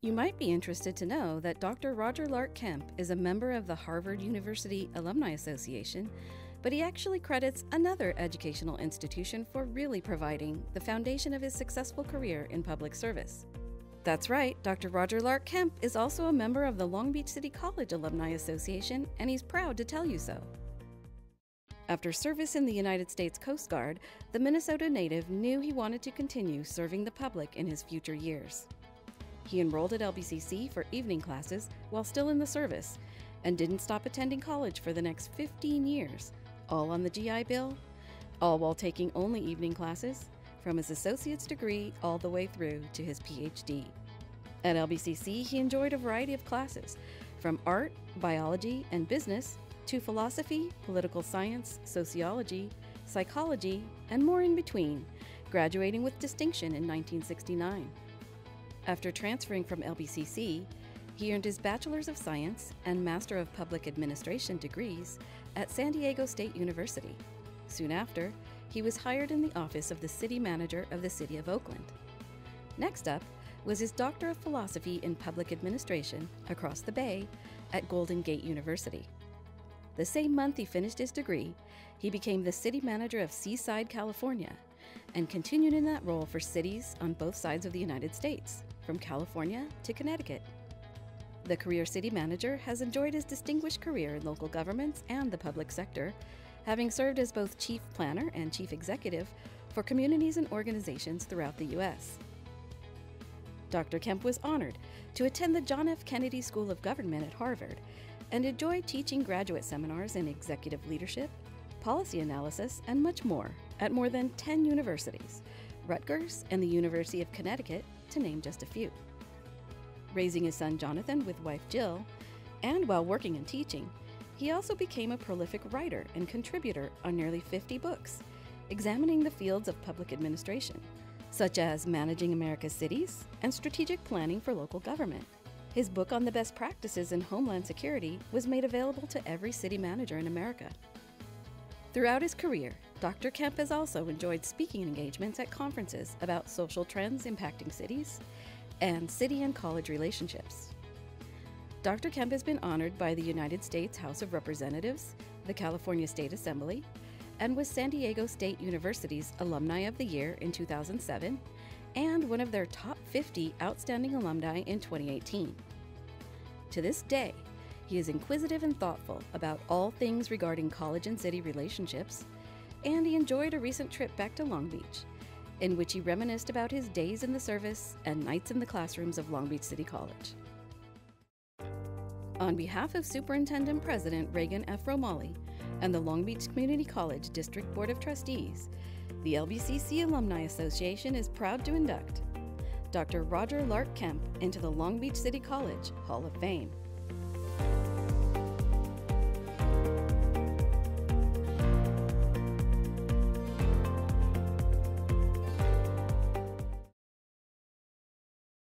You might be interested to know that Dr. Roger Lark Kemp is a member of the Harvard University Alumni Association, but he actually credits another educational institution for really providing the foundation of his successful career in public service. That's right, Dr. Roger Lark Kemp is also a member of the Long Beach City College Alumni Association, and he's proud to tell you so. After service in the United States Coast Guard, the Minnesota native knew he wanted to continue serving the public in his future years. He enrolled at LBCC for evening classes while still in the service and didn't stop attending college for the next 15 years, all on the GI Bill, all while taking only evening classes, from his associate's degree all the way through to his PhD. At LBCC, he enjoyed a variety of classes, from art, biology, and business to philosophy, political science, sociology, psychology, and more in between, graduating with distinction in 1969. After transferring from LBCC, he earned his Bachelor's of Science and Master of Public Administration degrees at San Diego State University. Soon after, he was hired in the office of the City Manager of the City of Oakland. Next up was his Doctor of Philosophy in Public Administration across the Bay at Golden Gate University. The same month he finished his degree, he became the City Manager of Seaside, California, and continued in that role for cities on both sides of the United States, from California to Connecticut. The career city manager has enjoyed his distinguished career in local governments and the public sector, having served as both chief planner and chief executive for communities and organizations throughout the U.S. Dr. Kemp was honored to attend the John F. Kennedy School of Government at Harvard and enjoyed teaching graduate seminars in executive leadership, policy analysis, and much more at more than 10 universities, Rutgers and the University of Connecticut, to name just a few. Raising his son Jonathan with wife Jill, and while working and teaching, he also became a prolific writer and contributor on nearly 50 books, examining the fields of public administration, such as Managing America's Cities and Strategic Planning for Local Government. His book on the best practices in Homeland Security was made available to every city manager in America. Throughout his career, Dr. Kemp has also enjoyed speaking engagements at conferences about social trends impacting cities and city and college relationships. Dr. Kemp has been honored by the United States House of Representatives, the California State Assembly, and was San Diego State University's Alumni of the Year in 2007 and one of their top 50 outstanding alumni in 2018. To this day, he is inquisitive and thoughtful about all things regarding college and city relationships, and he enjoyed a recent trip back to Long Beach, in which he reminisced about his days in the service and nights in the classrooms of Long Beach City College. On behalf of Superintendent-President Reagan F. Romali and the Long Beach Community College District Board of Trustees, the LBCC Alumni Association is proud to induct Dr. Roger Lark Kemp into the Long Beach City College Hall of Fame.